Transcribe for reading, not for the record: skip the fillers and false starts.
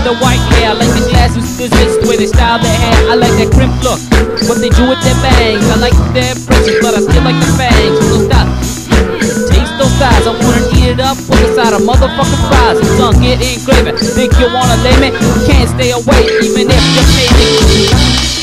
the white hair. I like the glasses, just the way they style their hair. I like that crimp look, what they do with their bangs. I like their precious, but I still like the fangs. So stop, taste those thighs. I wanna eat it up, put aside a motherfucking fries. It's gonna get engraving. Think you wanna lay me? Can't stay away, even if you pay me.